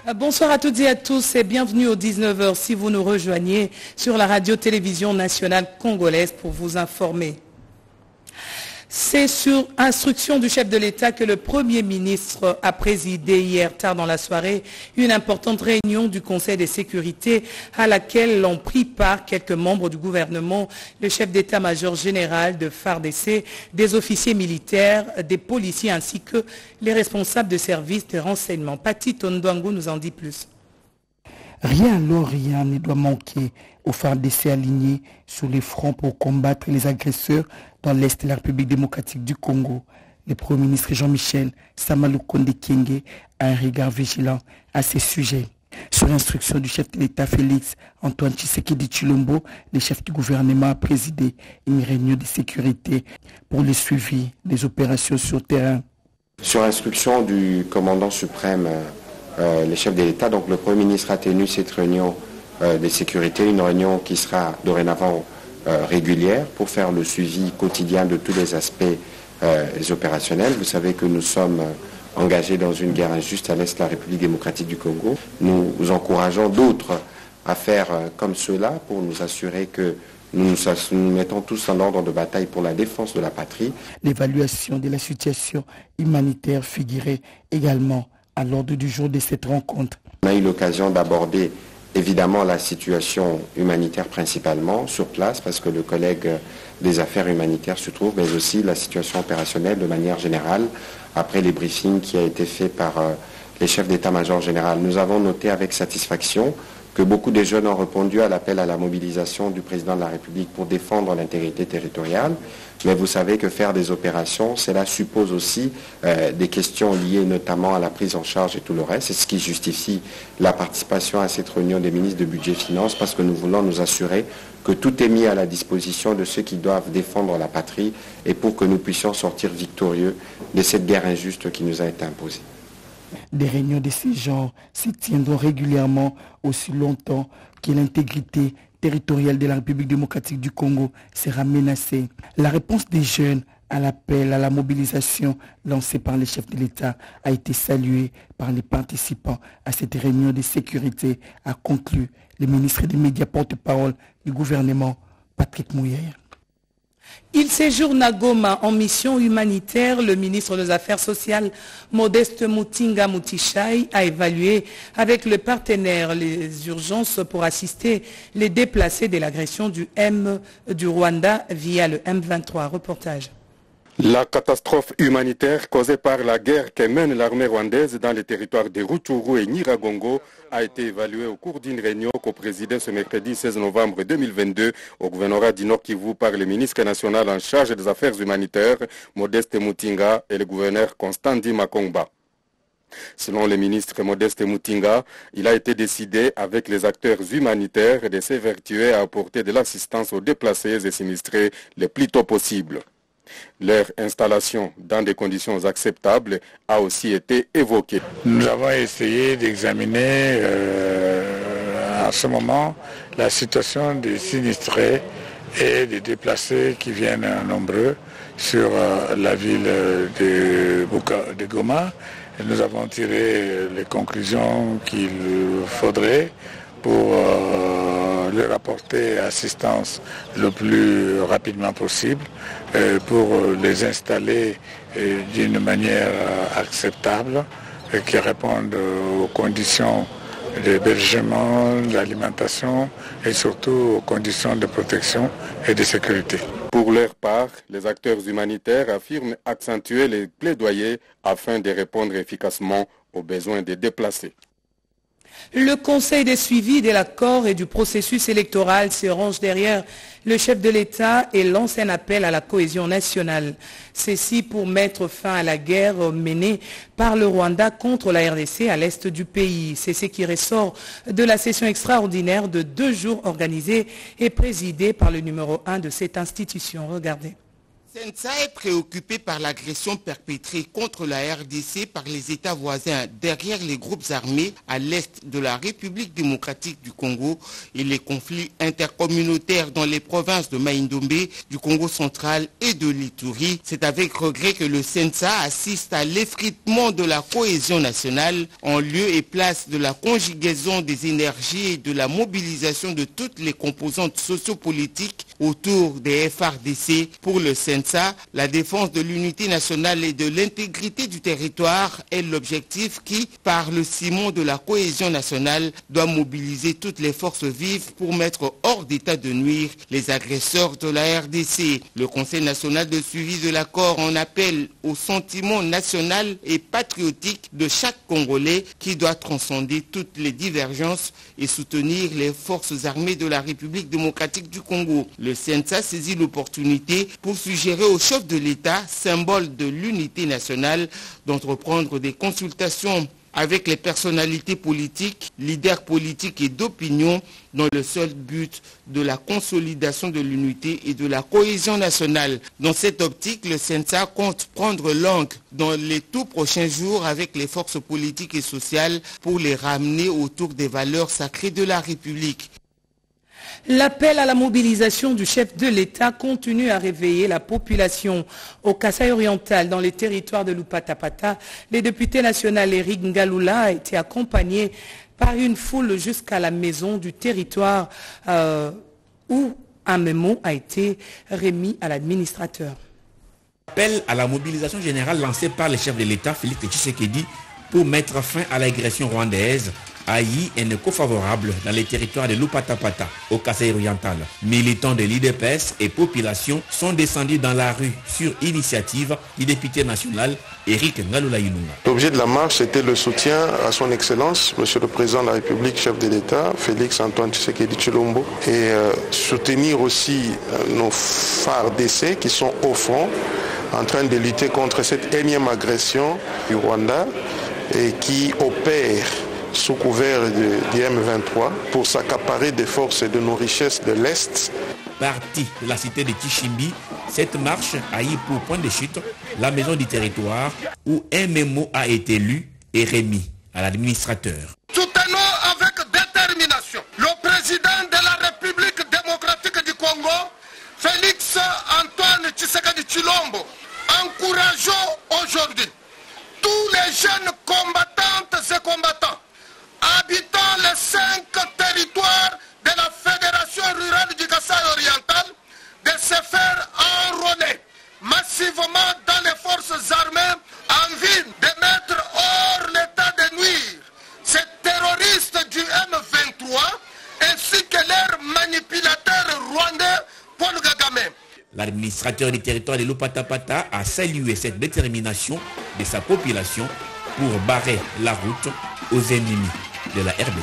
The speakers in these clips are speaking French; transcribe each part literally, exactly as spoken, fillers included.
Bonsoir à toutes et à tous et bienvenue aux dix-neuf heures si vous nous rejoignez sur la radio-télévision nationale congolaise pour vous informer. C'est sur instruction du chef de l'État que le Premier ministre a présidé hier tard dans la soirée une importante réunion du Conseil de sécurité à laquelle l'ont pris part quelques membres du gouvernement, le chef d'état-major général de F A R D C, des officiers militaires, des policiers ainsi que les responsables de services de renseignement. Pati Tondouangou nous en dit plus. Rien alors, rien ne doit manquer au F A R D C aligné sur les fronts pour combattre les agresseurs dans l'Est de la République démocratique du Congo. Le Premier ministre Jean-Michel Samalukonde Kyenge a un regard vigilant à ces sujets. Sur instruction du chef de l'État Félix Antoine Tshisekedi Tshilombo, le chef du gouvernement a présidé une réunion de sécurité pour le suivi des opérations sur terrain. Sur instruction du commandant suprême, euh, le chef de l'État, donc le Premier ministre a tenu cette réunion euh, de sécurité, une réunion qui sera dorénavant euh, régulière pour faire le suivi quotidien de tous les aspects euh, opérationnels. Vous savez que nous sommes engagés dans une guerre injuste à l'Est de la République démocratique du Congo. Nous, nous encourageons d'autres à faire euh, comme cela pour nous assurer que nous nous, nous mettons tous en ordre de bataille pour la défense de la patrie. L'évaluation de la situation humanitaire figurait également à l'ordre du jour de cette rencontre. On a eu l'occasion d'aborder évidemment la situation humanitaire principalement sur place parce que le collègue des affaires humanitaires se trouve, mais aussi la situation opérationnelle de manière générale après les briefings qui a été fait par euh, les chefs d'état-major général. Nous avons noté avec satisfaction que beaucoup de jeunes ont répondu à l'appel à la mobilisation du président de la République pour défendre l'intégrité territoriale. Mais vous savez que faire des opérations, cela suppose aussi euh, des questions liées notamment à la prise en charge et tout le reste. C'est ce qui justifie la participation à cette réunion des ministres de Budget et Finances parce que nous voulons nous assurer que tout est mis à la disposition de ceux qui doivent défendre la patrie et pour que nous puissions sortir victorieux de cette guerre injuste qui nous a été imposée. Des réunions de ce genre se tiendront régulièrement aussi longtemps que l'intégrité territoriale de la République démocratique du Congo sera menacée. La réponse des jeunes à l'appel à la mobilisation lancé par les chefs de l'État a été saluée par les participants à cette réunion de sécurité, a conclu le ministre des Médias porte-parole du gouvernement, Patrick Mouyer. Il séjourne à Goma en mission humanitaire. Le ministre des Affaires sociales, Modeste Mutinga Mutishai, a évalué avec le partenaire les urgences pour assister les déplacés de l'agression du M du Rwanda via le M vingt-trois. Reportage. La catastrophe humanitaire causée par la guerre que mène l'armée rwandaise dans les territoires de Rutshuru et Nyiragongo a été évaluée au cours d'une réunion co-présidée ce mercredi seize novembre deux mille vingt-deux au gouvernorat du Nord Kivu par le ministre national en charge des affaires humanitaires, Modeste Mutinga, et le gouverneur Constantin Makongba. Selon le ministre Modeste Mutinga, il a été décidé avec les acteurs humanitaires de s'évertuer à apporter de l'assistance aux déplacés et sinistrés le plus tôt possible. Leur installation dans des conditions acceptables a aussi été évoquée. Nous avons essayé d'examiner euh, en ce moment la situation des sinistrés et des déplacés qui viennent nombreux sur euh, la ville de, Buka, de Goma. Et nous avons tiré les conclusions qu'il faudrait pour euh, leur apporter assistance le plus rapidement possible, euh, pour les installer euh, d'une manière euh, acceptable et qui répondent aux conditions d'hébergement, d'alimentation et surtout aux conditions de protection et de sécurité. Pour leur part, les acteurs humanitaires affirment accentuer les plaidoyers afin de répondre efficacement aux besoins des déplacés. Le Conseil de suivi de l'accord et du processus électoral se range derrière le chef de l'État et lance un appel à la cohésion nationale. Ceci pour mettre fin à la guerre menée par le Rwanda contre la R D C à l'est du pays. C'est ce qui ressort de la session extraordinaire de deux jours organisée et présidée par le numéro un de cette institution. Regardez. Sensa est préoccupé par l'agression perpétrée contre la R D C par les États voisins derrière les groupes armés à l'est de la République démocratique du Congo et les conflits intercommunautaires dans les provinces de Maïndombe, du Congo central et de l'Ituri. C'est avec regret que le Sensa assiste à l'effritement de la cohésion nationale en lieu et place de la conjugaison des énergies et de la mobilisation de toutes les composantes sociopolitiques autour des F R D C. Pour le Sensa, la défense de l'unité nationale et de l'intégrité du territoire est l'objectif qui, par le ciment de la cohésion nationale, doit mobiliser toutes les forces vives pour mettre hors d'état de nuire les agresseurs de la R D C. Le Conseil national de suivi de l'accord en appelle au sentiment national et patriotique de chaque Congolais qui doit transcender toutes les divergences et soutenir les forces armées de la République démocratique du Congo. Le Sensa saisit l'opportunité pour suggérer au chef de l'État, symbole de l'unité nationale, d'entreprendre des consultations avec les personnalités politiques, leaders politiques et d'opinion dans le seul but de la consolidation de l'unité et de la cohésion nationale. Dans cette optique, le Sensa compte prendre langue dans les tout prochains jours avec les forces politiques et sociales pour les ramener autour des valeurs sacrées de la République. L'appel à la mobilisation du chef de l'État continue à réveiller la population. Au Kasaï oriental, dans les territoires de Lupatapata, le député national Eric Ngaloula a été accompagné par une foule jusqu'à la maison du territoire euh, où un mémo a été remis à l'administrateur. Appel à la mobilisation générale lancé par le chef de l'État, Félix Tshisekedi, pour mettre fin à l'agression rwandaise haïe et néco-favorable dans les territoires de Lupatapata, au Kasaï oriental. Militants de l'I D P S et population sont descendus dans la rue sur initiative du député national Eric Ngaloula Ilunga. L'objet de la marche était le soutien à son Excellence, Monsieur le Président de la République, chef de l'État, Félix Antoine Tshisekedi Tshilombo, et euh, soutenir aussi euh, nos phares d'essai qui sont au front en train de lutter contre cette énième agression du Rwanda et qui opère sous couvert du M vingt-trois pour s'accaparer des forces et de nos richesses de l'Est. Parti de la cité de Kishimbi, cette marche a eu pour point de chute la maison du territoire où un mémo a été lu et remis à l'administrateur. Soutenons avec détermination le président de la République démocratique du Congo, Félix Antoine Tshisekedi Tshilombo. Encourageons aujourd'hui tous les jeunes combattantes et combattants habitant les cinq territoires de la Fédération rurale du Kasaï oriental de se faire enrôler massivement dans les forces armées en vue de mettre hors l'état de nuire ces terroristes du M vingt-trois ainsi que leur manipulateur rwandais Paul Kagame. L'administrateur du territoire de Lupatapata a salué cette détermination de sa population pour barrer la route aux ennemis de la R D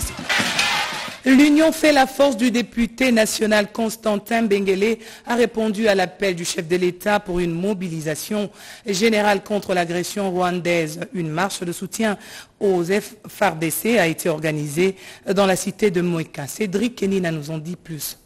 C. L'Union fait la force du député national Constantin Benguele a répondu à l'appel du chef de l'État pour une mobilisation générale contre l'agression rwandaise. Une marche de soutien aux F R D C a été organisée dans la cité de Mweka. Cédric Kenina nous en dit plus.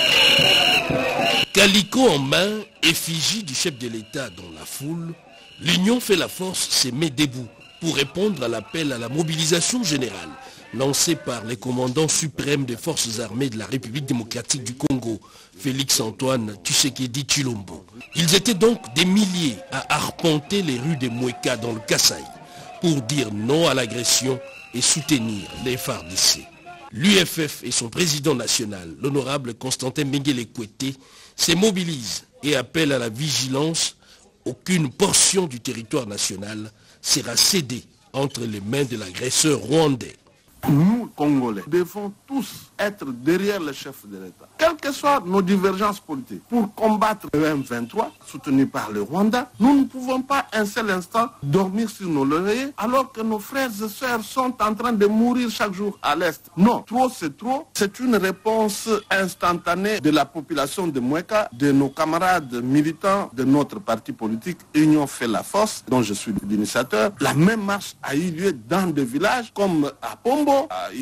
Calico en main, effigie du chef de l'État dans la foule, l'Union fait la force se met debout pour répondre à l'appel à la mobilisation générale lancé par les commandants suprêmes des forces armées de la République démocratique du Congo, Félix Antoine Tshisekedi Tshilombo. Ils étaient donc des milliers à arpenter les rues de Mweka dans le Kasaï pour dire non à l'agression et soutenir les F A R D C. L'U F F et son président national, l'honorable Constantin Benguele Kwete, se mobilisent et appellent à la vigilance. Aucune portion du territoire national sera cédée entre les mains de l'agresseur rwandais. Nous, Congolais, devons tous être derrière le chef de l'État, quelles que soient nos divergences politiques, pour combattre le M vingt-trois, soutenu par le Rwanda. Nous ne pouvons pas un seul instant dormir sur nos lauriers alors que nos frères et sœurs sont en train de mourir chaque jour à l'Est. Non, trop c'est trop. C'est une réponse instantanée de la population de Mweka, de nos camarades militants de notre parti politique Union fait la force, dont je suis l'initiateur. La même marche a eu lieu dans des villages comme à Pombo, à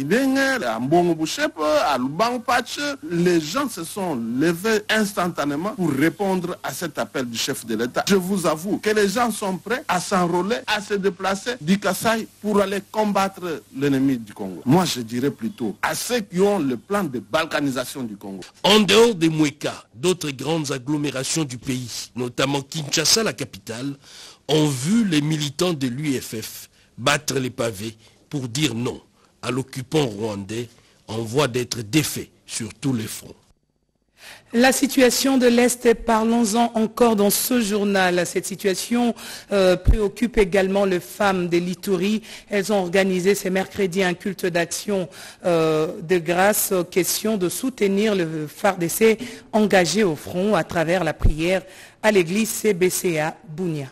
Kidenge, à Mbongo-Bouchepe, à Lubang-Patch. Les gens se sont levés instantanément pour répondre à cet appel du chef de l'État. Je vous avoue que les gens sont prêts à s'enrôler, à se déplacer du Kasaï pour aller combattre l'ennemi du Congo. Moi, je dirais plutôt à ceux qui ont le plan de balkanisation du Congo. En dehors des Moueka, d'autres grandes agglomérations du pays, notamment Kinshasa, la capitale, ont vu les militants de l'U F F battre les pavés pour dire non à l'occupant rwandais en voie d'être défait sur tous les fronts. La situation de l'Est, parlons-en encore dans ce journal. Cette situation euh, préoccupe également les femmes de l'Ituri. Elles ont organisé ce mercredi un culte d'action euh, de grâce, question de soutenir le F A R D C engagé au front à travers la prière à l'église C B C A Bunia.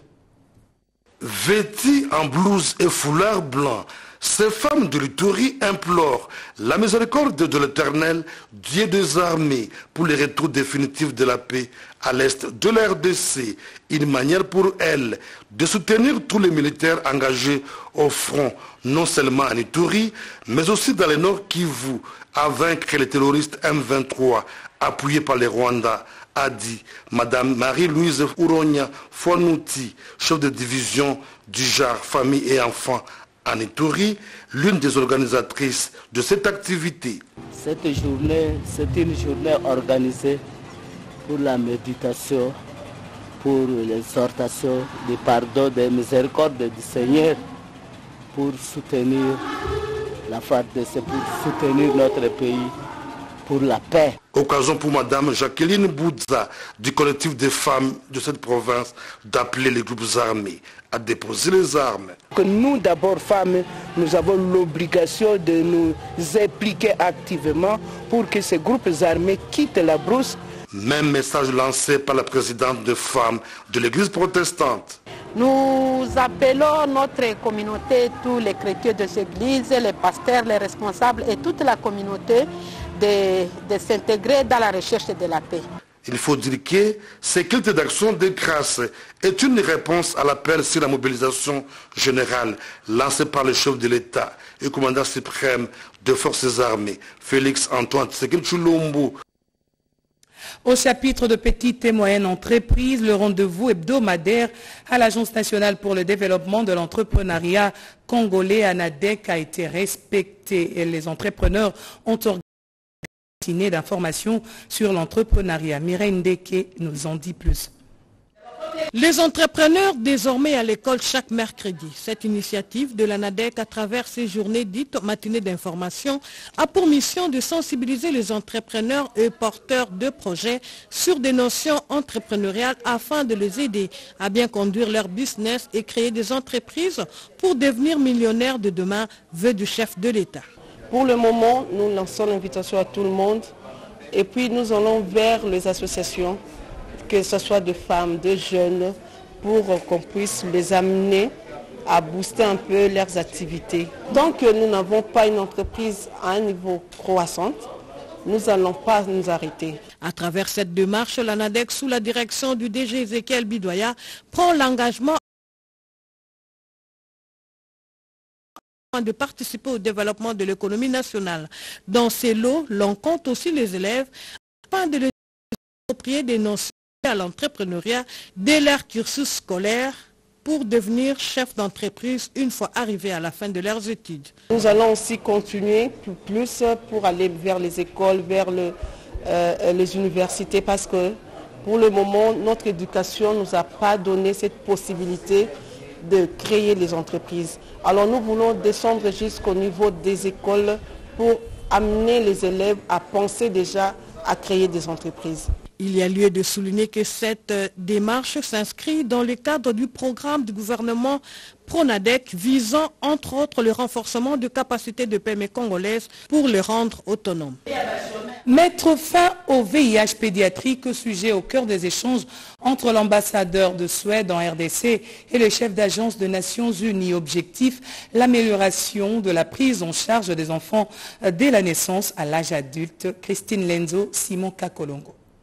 Vêtues en blouse et foulard blanc, ces femmes de l'Ituri implorent la miséricorde de l'Éternel, Dieu des armées, pour le retour définitif de la paix à l'est de la R D C. Une manière pour elles de soutenir tous les militaires engagés au front, non seulement en Ituri, mais aussi dans le Nord Kivu, à vaincre les terroristes M vingt-trois, appuyés par les Rwandais, a dit Madame Marie-Louise Ouronia Fonouti, chef de division du J A R Famille et Enfants en Ituri, l'une des organisatrices de cette activité. Cette journée, c'est une journée organisée pour la méditation, pour l'exhortation du pardon, des miséricordes du Seigneur, pour soutenir la F A R D C, pour soutenir notre pays, pour la paix. Occasion pour Madame Jacqueline Boudza du collectif des femmes de cette province d'appeler les groupes armés à déposer les armes. Que nous d'abord femmes, nous avons l'obligation de nous impliquer activement pour que ces groupes armés quittent la brousse. Même message lancé par la présidente de femmes de l'église protestante. Nous appelons notre communauté, tous les chrétiens de cette église, les pasteurs, les responsables et toute la communauté de, de s'intégrer dans la recherche de la paix. Il faut dire que ce culte d'action de grâce est une réponse à l'appel sur la mobilisation générale lancée par le chef de l'État et commandant suprême des forces armées, Félix Antoine Tshisekedi Tshilombo. Au chapitre de petites et moyennes entreprises, le rendez-vous hebdomadaire à l'Agence nationale pour le développement de l'entrepreneuriat congolais, ANADEC, a été respecté et les entrepreneurs ont organisé d'informations sur l'entrepreneuriat. Mireille Ndeke nous en dit plus. Les entrepreneurs désormais à l'école chaque mercredi. Cette initiative de l'ANADEC à travers ces journées dites matinées d'information a pour mission de sensibiliser les entrepreneurs et porteurs de projets sur des notions entrepreneuriales afin de les aider à bien conduire leur business et créer des entreprises pour devenir millionnaires de demain, vœu du chef de l'État. Pour le moment, nous lançons l'invitation à tout le monde et puis nous allons vers les associations, que ce soit de femmes, de jeunes, pour qu'on puisse les amener à booster un peu leurs activités. Tant que nous n'avons pas une entreprise à un niveau croissant, nous n'allons pas nous arrêter. À travers cette démarche, l'ANADEC, sous la direction du D G Ezekiel Bidoya, prend l'engagement de participer au développement de l'économie nationale. Dans ces lots, l'on compte aussi les élèves afin de les approprier des notions à l'entrepreneuriat dès leur cursus scolaire pour devenir chef d'entreprise une fois arrivés à la fin de leurs études. Nous allons aussi continuer plus pour aller vers les écoles, vers le, euh, les universités parce que pour le moment, notre éducation ne nous a pas donné cette possibilité de créer les entreprises. Alors nous voulons descendre jusqu'au niveau des écoles pour amener les élèves à penser déjà à créer des entreprises. Il y a lieu de souligner que cette démarche s'inscrit dans le cadre du programme du gouvernement PRONADEC visant entre autres le renforcement de capacités de paiement congolaises pour les rendre autonomes. Mettre fin au V I H pédiatrique, sujet au cœur des échanges entre l'ambassadeur de Suède en R D C et le chef d'agence des Nations Unies. Objectif, l'amélioration de la prise en charge des enfants dès la naissance à l'âge adulte. Christine Lenzo, Simon Kakolongo.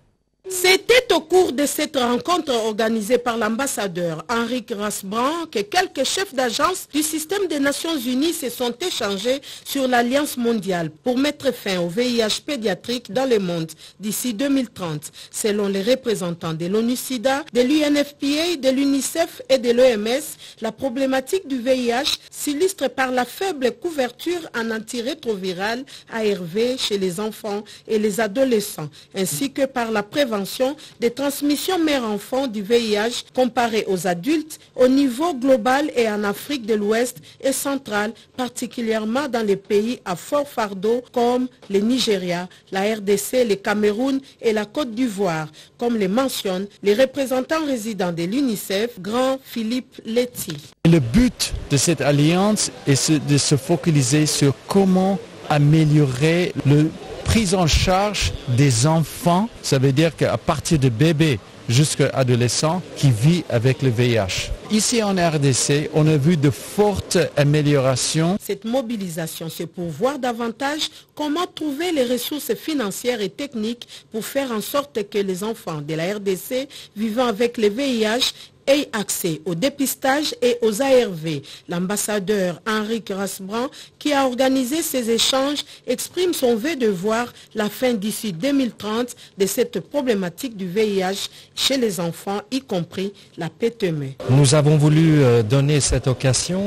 C'était au cours de cette rencontre organisée par l'ambassadeur Henrik Rasbrand que quelques chefs d'agence du système des Nations Unies se sont échangés sur l'Alliance mondiale pour mettre fin au V I H pédiatrique dans le monde d'ici deux mille trente. Selon les représentants de l'ONU-SIDA, de l'U N F P A, de l'UNICEF et de l'O M S, la problématique du V I H s'illustre par la faible couverture en antirétroviral A R V chez les enfants et les adolescents, ainsi que par la prévention des transmissions mère-enfant du V I H comparé aux adultes au niveau global et en Afrique de l'Ouest et centrale, particulièrement dans les pays à fort fardeau comme le Nigeria, la R D C, le Cameroun et la Côte d'Ivoire, comme le mentionnent les représentants résidents de l'UNICEF, Grand Philippe Letty. Le but de cette alliance est de se focaliser sur comment améliorer le prise en charge des enfants, ça veut dire qu'à partir de bébés jusqu'à adolescents qui vivent avec le V I H. Ici en R D C, on a vu de fortes améliorations. Cette mobilisation, c'est pour voir davantage comment trouver les ressources financières et techniques pour faire en sorte que les enfants de la R D C vivant avec le V I H aient accès au dépistage et aux A R V. L'ambassadeur Henrik Rasbrand, qui a organisé ces échanges, exprime son vœu de voir la fin d'ici deux mille trente de cette problématique du V I H chez les enfants, y compris la P T M E. Nous avons voulu donner cette occasion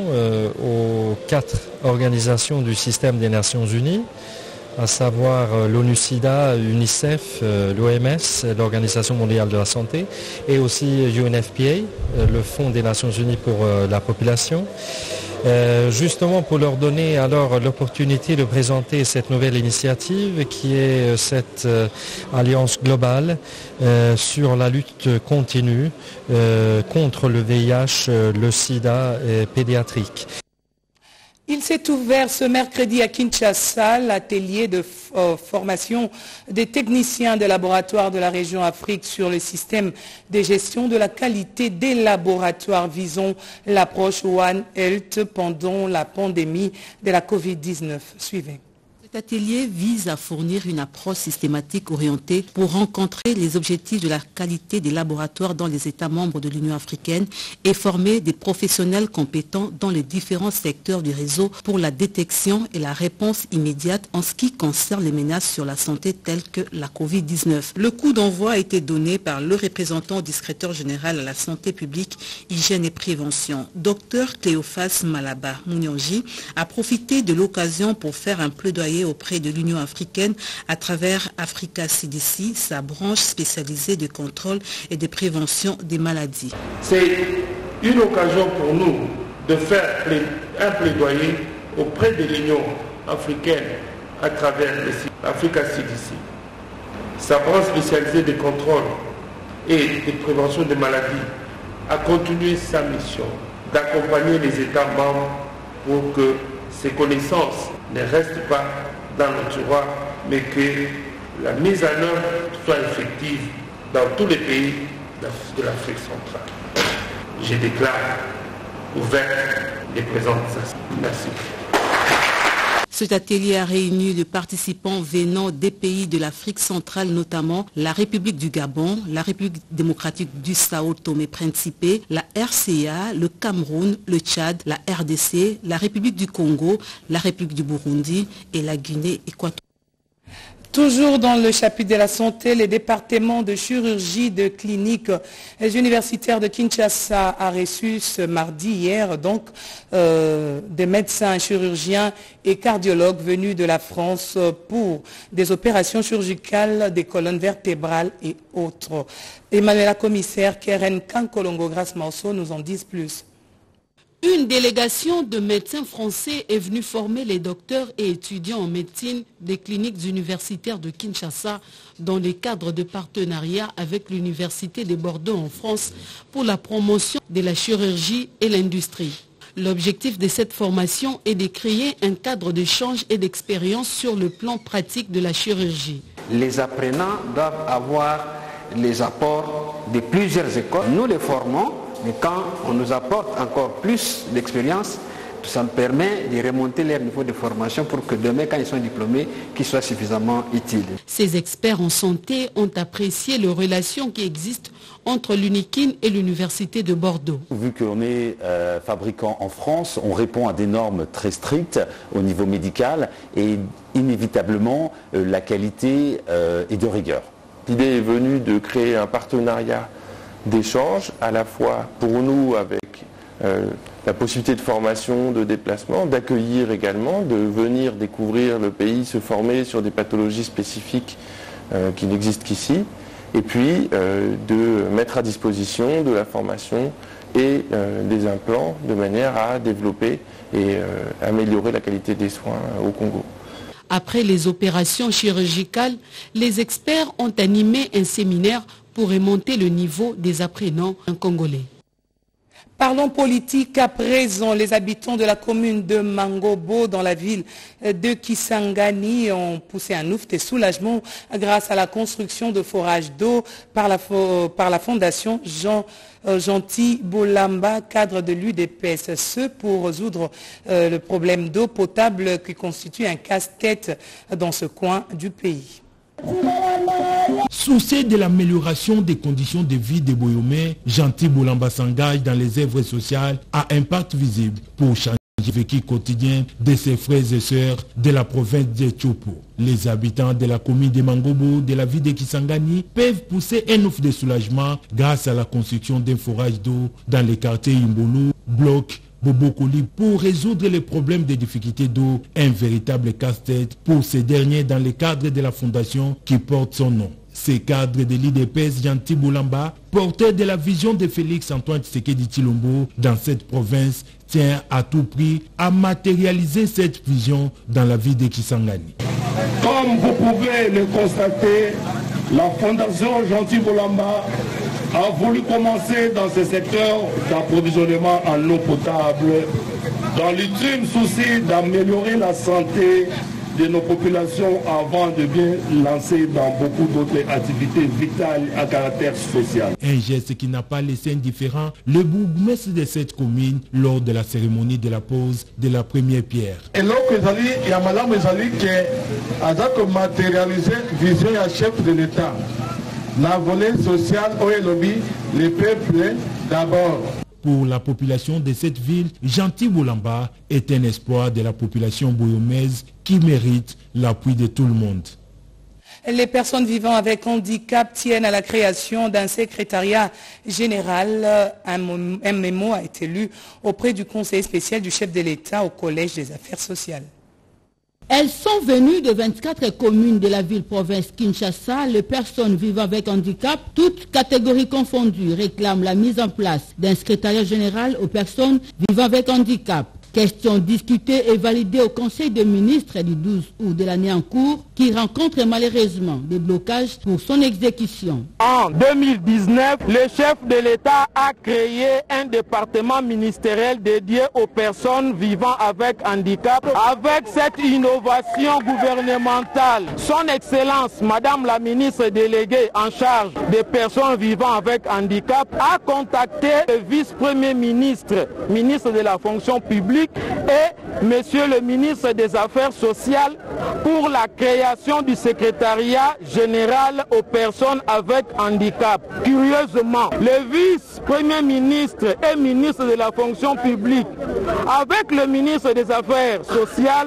aux quatre organisations du système des Nations Unies, à savoir l'ONU-SIDA, UNICEF, l'O M S, l'Organisation mondiale de la santé, et aussi U N F P A, le Fonds des Nations Unies pour la population, euh, justement pour leur donner alors l'opportunité de présenter cette nouvelle initiative qui est cette euh, alliance globale euh, sur la lutte continue euh, contre le V I H, le sida euh, pédiatrique. Il s'est ouvert ce mercredi à Kinshasa l'atelier de euh, formation des techniciens des laboratoires de la région Afrique sur le système de gestion de la qualité des laboratoires visant l'approche One Health pendant la pandémie de la covid dix-neuf. Suivez. Cet atelier vise à fournir une approche systématique orientée pour rencontrer les objectifs de la qualité des laboratoires dans les États membres de l'Union africaine et former des professionnels compétents dans les différents secteurs du réseau pour la détection et la réponse immédiate en ce qui concerne les menaces sur la santé telles que la covid dix-neuf. Le coup d'envoi a été donné par le représentant du secrétaire général à la santé publique, hygiène et prévention. Docteur Cléophas Malaba Mouniangi a profité de l'occasion pour faire un plaidoyer auprès de l'Union africaine à travers Africa C D C, sa branche spécialisée de contrôle et de prévention des maladies. C'est une occasion pour nous de faire un plaidoyer auprès de l'Union africaine à travers Africa C D C, sa branche spécialisée de contrôle et de prévention des maladies, à continuer sa mission d'accompagner les États membres pour que ces connaissances ne restent pas dans le tiroir, mais que la mise en œuvre soit effective dans tous les pays de l'Afrique centrale. Je déclare ouverte les présentations. Merci. Cet atelier a réuni des participants venant des pays de l'Afrique centrale, notamment la République du Gabon, la République démocratique du Sao Tomé-Principe, la R C A, le Cameroun, le Tchad, la R D C, la République du Congo, la République du Burundi et la Guinée équatoriale. Toujours dans le chapitre de la santé, les départements de chirurgie de cliniques universitaires de Kinshasa a reçu ce mardi hier donc euh, des médecins, chirurgiens et cardiologues venus de la France pour des opérations chirurgicales des colonnes vertébrales et autres. Emmanuela Commissaire, Keren Kankolongo Grace Morceau nous en disent plus. Une délégation de médecins français est venue former les docteurs et étudiants en médecine des cliniques universitaires de Kinshasa dans le cadre de partenariat avec l'Université de Bordeaux en France pour la promotion de la chirurgie et l'industrie. L'objectif de cette formation est de créer un cadre d'échange et d'expérience sur le plan pratique de la chirurgie. Les apprenants doivent avoir les apports de plusieurs écoles. Nous les formons. Mais quand on nous apporte encore plus d'expérience, Ça me permet de remonter leur niveau de formation pour que demain, quand ils sont diplômés, qu'ils soient suffisamment utiles. Ces experts en santé ont apprécié les relations qui existent entre l'UNIKIN et l'Université de Bordeaux. Vu qu'on est euh, fabricant en France, on répond à des normes très strictes au niveau médical et inévitablement euh, la qualité euh, est de rigueur. L'idée est venue de créer un partenariat d'échange à la fois pour nous avec euh, la possibilité de formation, de déplacement, d'accueillir également, de venir découvrir le pays, se former sur des pathologies spécifiques euh, qui n'existent qu'ici, et puis euh, de mettre à disposition de la formation et euh, des implants de manière à développer et euh, améliorer la qualité des soins au Congo. Après les opérations chirurgicales, les experts ont animé un séminaire pour remonter le niveau des apprenants congolais. Parlons politique à présent. Les habitants de la commune de Mangobo dans la ville de Kisangani ont poussé un ouf de soulagement grâce à la construction de forages d'eau par la, par la fondation Jean euh, Gentil Bolamba, cadre de l'U D P S. Ce pour résoudre euh, le problème d'eau potable qui constitue un casse-tête dans ce coin du pays. Soucié de l'amélioration des conditions de vie des Boyomais, Gentil Bolamba s'engage dans les œuvres sociales à impact visible pour changer le vécu quotidien de ses frères et sœurs de la province de Tchopo. Les habitants de la commune de Mangobo, de la ville de Kisangani, peuvent pousser un ouf de soulagement grâce à la construction d'un forage d'eau dans les quartiers Imbolo, Bloc, Bobokoli pour résoudre les problèmes de difficultés d'eau, un véritable casse-tête pour ces derniers dans le cadre de la fondation qui porte son nom. Ces cadres de l'I D P S Gentil Bolamba, porteur de la vision de Félix Antoine Tshisekedi Tshilombo dans cette province, tient à tout prix à matérialiser cette vision dans la vie de Kisangani. Comme vous pouvez le constater, la fondation Gentil Bolamba a voulu commencer dans ce secteur d'approvisionnement en eau potable dans l'ultime souci d'améliorer la santé de nos populations avant de bien lancer dans beaucoup d'autres activités vitales à caractère social. Un geste qui n'a pas laissé indifférent le bourgmestre de cette commune lors de la cérémonie de la pose de la première pierre. Et là, il y a madame Ezali qui a matérialisé vision à chef de l'État. La volée sociale au lobby, les peuples d'abord. Pour la population de cette ville, Gentil Bolamba est un espoir de la population boyomaise qui mérite l'appui de tout le monde. Les personnes vivant avec handicap tiennent à la création d'un secrétariat général. Un mémo a été lu auprès du conseiller spécial du chef de l'État au Collège des affaires sociales. Elles sont venues de vingt-quatre communes de la ville-province Kinshasa. Les personnes vivant avec handicap, toutes catégories confondues, réclament la mise en place d'un secrétariat général aux personnes vivant avec handicap. Question discutée et validée au Conseil des ministres du douze août de l'année en cours, qui rencontre malheureusement des blocages pour son exécution. En deux mille dix-neuf, le chef de l'État a créé un département ministériel dédié aux personnes vivant avec handicap. Avec cette innovation gouvernementale, son Excellence, Madame la ministre déléguée en charge des personnes vivant avec handicap, a contacté le vice-premier ministre, ministre de la fonction publique, et monsieur le ministre des Affaires sociales pour la création du secrétariat général aux personnes avec handicap. Curieusement, le vice-premier ministre et ministre de la fonction publique, avec le ministre des Affaires sociales,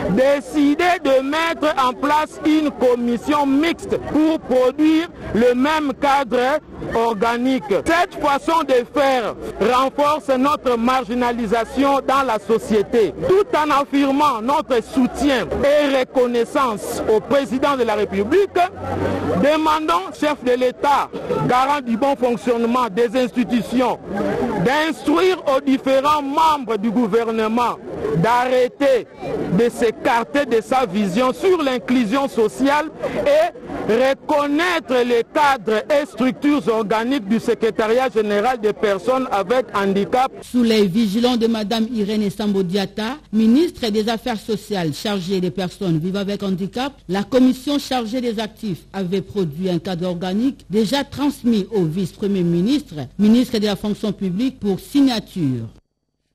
décidé de mettre en place une commission mixte pour produire le même cadre organique. Cette façon de faire renforce notre marginalisation dans la société, tout en affirmant notre soutien et reconnaissance au président de la République. Demandons, chef de l'État, garant du bon fonctionnement des institutions, d'instruire aux différents membres du gouvernement d'arrêter de s'écarter de sa vision sur l'inclusion sociale et reconnaître les cadres et structures organiques du secrétariat général des personnes avec handicap. Sous les vigilants de Mme Irène Sambodiata, ministre des Affaires sociales chargée des personnes vivant avec handicap, la commission chargée des actifs avait produit un cadre organique déjà transmis au vice-premier ministre, ministre de la fonction publique pour signature.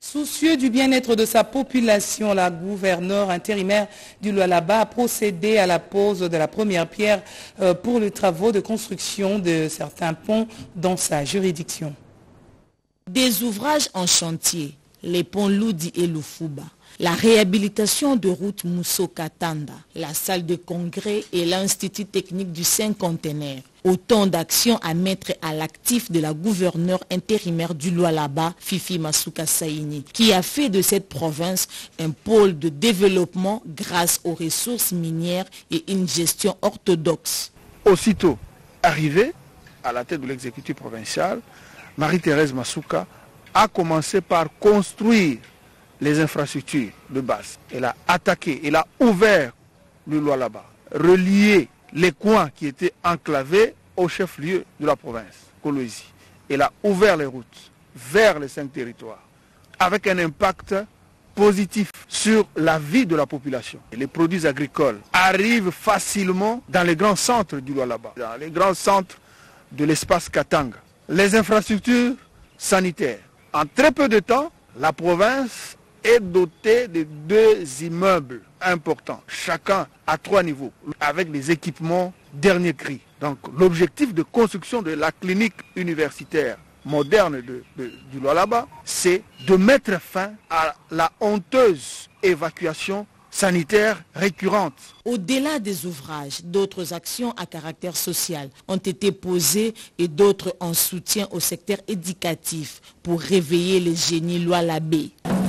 Soucieux du bien-être de sa population, la gouverneure intérimaire du Lualaba a procédé à la pose de la première pierre pour les travaux de construction de certains ponts dans sa juridiction. Des ouvrages en chantier, les ponts Loudi et Lufuba, la réhabilitation de route Mousso-Katanda, la salle de congrès et l'institut technique du cinquantenaire. Autant d'actions à mettre à l'actif de la gouverneure intérimaire du Lualaba, Fifi Masuka Saini, qui a fait de cette province un pôle de développement grâce aux ressources minières et une gestion orthodoxe. Aussitôt arrivée à la tête de l'exécutif provincial, Marie-Thérèse Masuka a commencé par construire les infrastructures de base. Elle a attaqué, elle a ouvert le Lualaba, relié les coins qui étaient enclavés au chef-lieu de la province, Kolwezi. Elle a ouvert les routes vers les cinq territoires avec un impact positif sur la vie de la population. Et les produits agricoles arrivent facilement dans les grands centres du Lualaba, dans les grands centres de l'espace Katanga. Les infrastructures sanitaires. En très peu de temps, la province est dotée de deux immeubles importants, chacun à trois niveaux, avec des équipements dernier cri. Donc l'objectif de construction de la clinique universitaire moderne de, de, du Lualaba, c'est de mettre fin à la honteuse évacuation sanitaire récurrente. Au-delà des ouvrages, d'autres actions à caractère social ont été posées et d'autres en soutien au secteur éducatif pour réveiller les génies lualabais.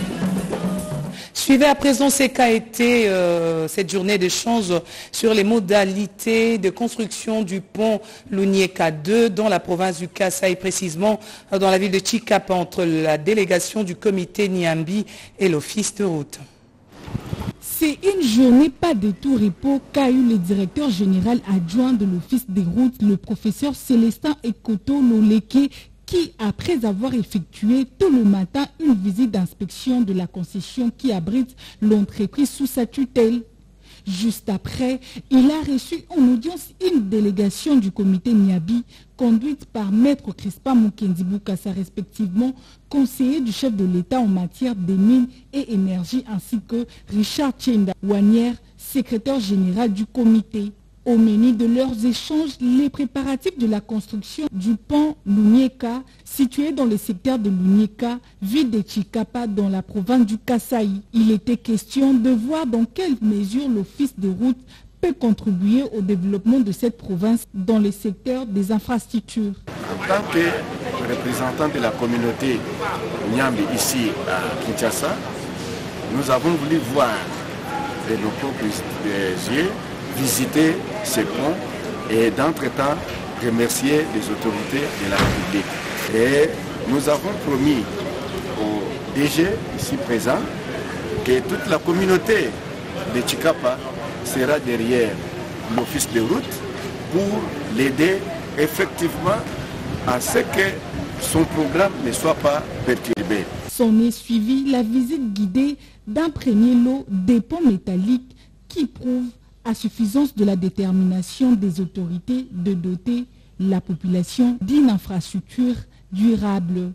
Suivez à présent ce qu'a été euh, cette journée d'échange sur les modalités de construction du pont Lunieka deux dans la province du Kasaï, précisément dans la ville de Chikapa, entre la délégation du comité Niambi et l'office de route. C'est une journée pas de tout repos qu'a eu le directeur général adjoint de l'office des routes, le professeur Célestin Ekoto Loleke, qui, après avoir effectué tout le matin une visite d'inspection de la concession qui abrite l'entreprise sous sa tutelle. Juste après, il a reçu en audience une délégation du comité Niabi, conduite par Maître Crispin Mukendi Boukassa, respectivement conseiller du chef de l'État en matière des mines et énergie, ainsi que Richard Tchenda Wanière, secrétaire général du comité. Au menu de leurs échanges, les préparatifs de la construction du pont Lunieka, situé dans le secteur de Lunieka, ville de Chikapa, dans la province du Kasaï. Il était question de voir dans quelle mesure l'office de route peut contribuer au développement de cette province dans le secteur des infrastructures. En tant que représentant de la communauté Niambi ici à Kinshasa, nous avons voulu voir de nos propres yeux visiter ces ponts et d'entre-temps remercier les autorités de la République. Et nous avons promis au D G ici présent que toute la communauté de Chikapa sera derrière l'office de route pour l'aider effectivement à ce que son programme ne soit pas perturbé. S'en est suivi la visite guidée d'un premier lot des ponts métalliques qui prouve à suffisance de la détermination des autorités de doter la population d'une infrastructure durable.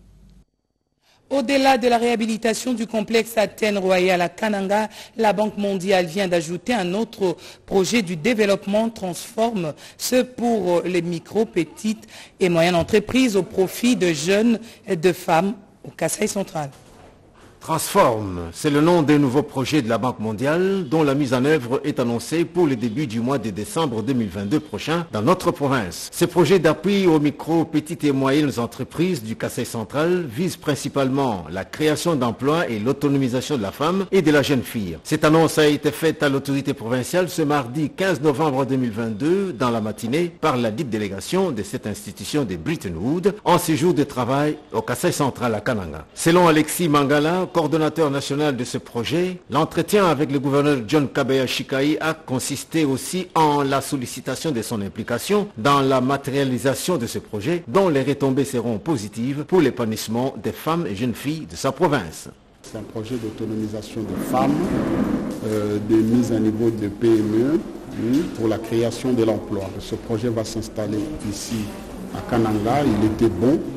Au-delà de la réhabilitation du complexe Athènes Royal à Kananga, la Banque mondiale vient d'ajouter un autre projet du développement transforme, ce pour les micro, petites et moyennes entreprises au profit de jeunes et de femmes au Kasaï central. Transform, c'est le nom d'un nouveau projet de la Banque mondiale dont la mise en œuvre est annoncée pour le début du mois de décembre deux mille vingt-deux prochain dans notre province. Ce projet d'appui aux micro, petites et moyennes entreprises du Kasaï central vise principalement la création d'emplois et l'autonomisation de la femme et de la jeune fille. Cette annonce a été faite à l'autorité provinciale ce mardi quinze novembre deux mille vingt-deux dans la matinée par la dite délégation de cette institution de Bretton Woods en séjour de travail au Kasaï central à Kananga. Selon Alexis Mangala, coordonnateur national de ce projet, l'entretien avec le gouverneur John Kabeya Shikai a consisté aussi en la sollicitation de son implication dans la matérialisation de ce projet, dont les retombées seront positives pour l'épanouissement des femmes et jeunes filles de sa province. C'est un projet d'autonomisation des femmes, euh, de mise à niveau de P M E pour la création de l'emploi. Ce projet va s'installer ici à Kananga. Il était bon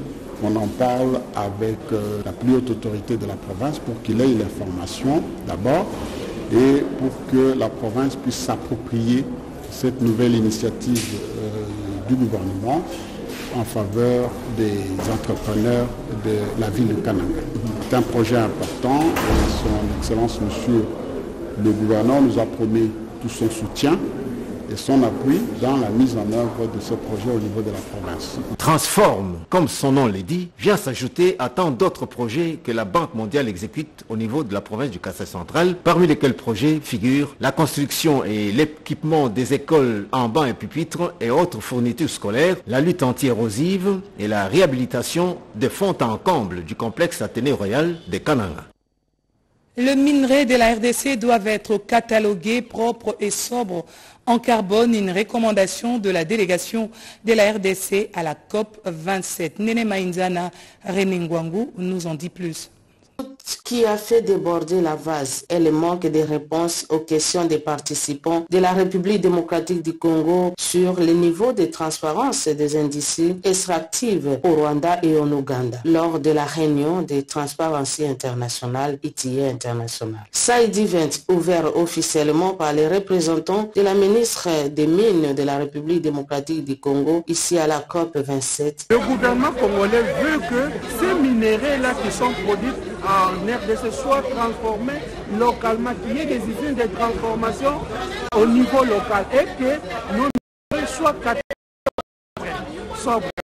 qu'on en parle avec euh, la plus haute autorité de la province pour qu'il ait l'information d'abord et pour que la province puisse s'approprier cette nouvelle initiative euh, du gouvernement en faveur des entrepreneurs de la ville de Kananga. C'est un projet important et son Excellence Monsieur le gouverneur nous a promis tout son soutien et son appui dans la mise en œuvre de ce projet au niveau de la province. Transform, comme son nom le dit, vient s'ajouter à tant d'autres projets que la Banque mondiale exécute au niveau de la province du Kassai central, parmi lesquels projets figurent la construction et l'équipement des écoles en bancs et pupitres et autres fournitures scolaires, la lutte anti-érosive et la réhabilitation des fonds en comble du complexe Athénée Royal de Kananga. Le minerai de la R D C doivent être catalogués propres et sobres en carbone, une recommandation de la délégation de la R D C à la COP vingt-sept. Nene Mainzana Renengwangu nous en dit plus. Ce qui a fait déborder la vase est le manque de réponses aux questions des participants de la République démocratique du Congo sur le niveau de transparence des industries extractives au Rwanda et en Ouganda lors de la réunion de Transparency International, I T I A International. Side event ouvert officiellement par les représentants de la ministre des Mines de la République démocratique du Congo ici à la COP vingt-sept. Le gouvernement congolais veut que ces minéraux-là qui sont produits en R D C soient transformés localement, qu'il y ait des usines de transformation au niveau local et que nos minéraux soient sobres.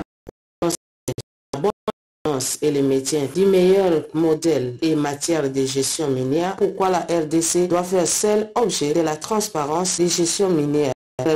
Et le maintien du meilleur modèle et matière de gestion minière, pourquoi la R D C doit faire seul objet de la transparence de gestion minière.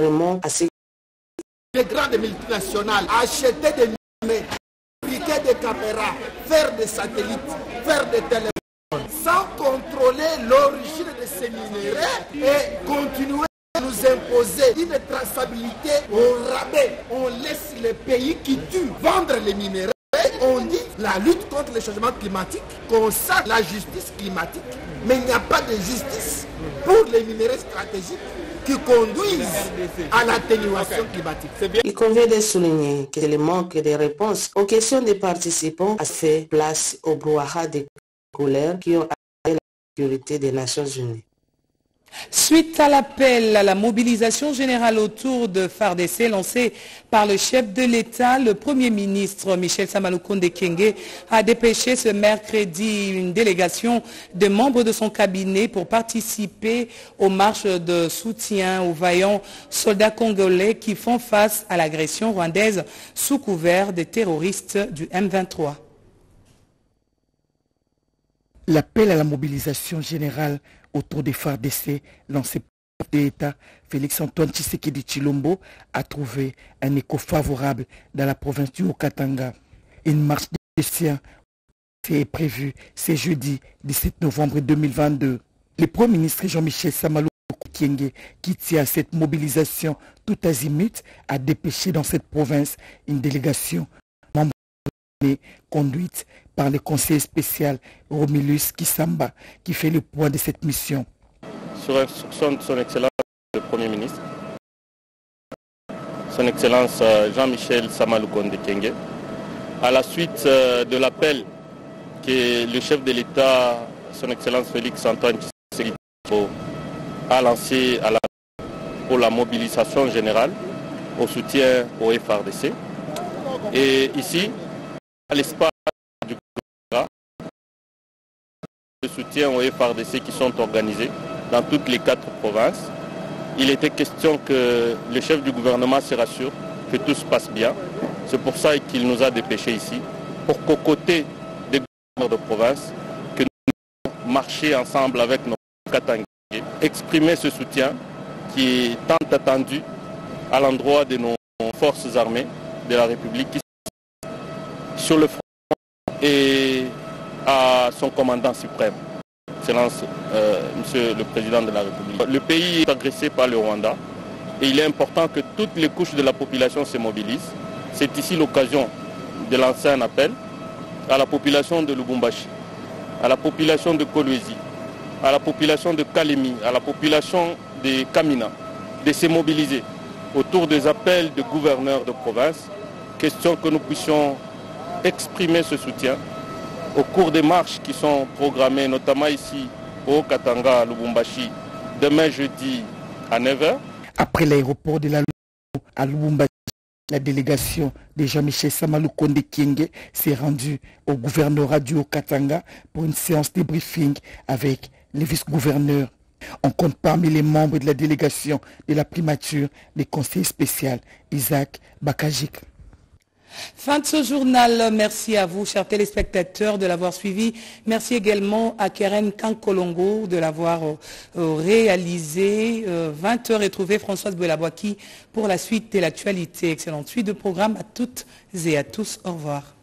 Les grandes multinationales achetaient des minéraux, fabriquer des caméras, faire des satellites, faire des téléphones, sans contrôler l'origine de ces minéraux et continuer à nous imposer une traçabilité au rabais. On laisse les pays qui tuent vendre les minéraux. On dit la lutte contre le changement climatique, consacre la justice climatique, mais il n'y a pas de justice pour les minéraux stratégiques qui conduisent à l'atténuation climatique. Il convient de souligner que le manque de réponses aux questions des participants a fait place au brouhaha des colères qui ont atteint la sécurité des Nations Unies. Suite à l'appel à la mobilisation générale autour de F A R D C lancé par le chef de l'État, le Premier ministre Michel Samalukonde Kyenge a dépêché ce mercredi une délégation de membres de son cabinet pour participer aux marches de soutien aux vaillants soldats congolais qui font face à l'agression rwandaise sous couvert des terroristes du M vingt-trois. L'appel à la mobilisation générale autour des F A R D C lancé par l'État, Félix-Antoine Tshisekedi Tshilombo a trouvé un écho favorable dans la province du Haut-Katanga. Une marche de soutien est prévue ce jeudi dix-sept novembre deux mille vingt-deux. Le Premier ministre Jean-Michel Samalukonde Kyenge, qui tient à cette mobilisation tout azimut, a dépêché dans cette province une délégation membre conduite par le conseiller spécial Romulus Kisamba, qui fait le point de cette mission. Sur instruction de son Excellence le Premier ministre, son Excellence Jean-Michel Samalukonde Kyenge, à la suite de l'appel que le chef de l'État, son Excellence Félix-Antoine Tshisekedi a lancé à la, pour la mobilisation générale au soutien au F A R D C. Et ici, à l'espace du gouvernement, de soutien aux F A R D C qui sont organisés dans toutes les quatre provinces, il était question que le chef du gouvernement se rassure que tout se passe bien. C'est pour ça qu'il nous a dépêchés ici, pour qu'aux côtés des gouverneurs de province, que nous marchions ensemble avec nos Katangais, exprimer ce soutien qui est tant attendu à l'endroit de nos forces armées de la République qui sont sur le front et à son commandant suprême, Excellence, euh, Monsieur le Président de la République. Le pays est agressé par le Rwanda et il est important que toutes les couches de la population se mobilisent. C'est ici l'occasion de lancer un appel à la population de Lubumbashi, à la population de Kolwezi, à la population de Kalemi, à la population de Kamina, de se mobiliser autour des appels de gouverneurs de province, question que nous puissions exprimer ce soutien au cours des marches qui sont programmées, notamment ici au Katanga, à Lubumbashi, demain jeudi à neuf heures. Après l'aéroport de la à Lubumbashi, la délégation de Jean-Michel Samalukonde Kyenge s'est rendue au gouvernorat du Haut-Katanga pour une séance de briefing avec les vice-gouverneurs. On compte parmi les membres de la délégation de la primature des conseils spéciaux Isaac Bakajik. Fin de ce journal. Merci à vous, chers téléspectateurs, de l'avoir suivi. Merci également à Keren Kankolongo de l'avoir euh, réalisé. Euh, vingt heures et trouvé Françoise Bouelabouaki pour la suite de l'actualité. Excellente suite de programme à toutes et à tous. Au revoir.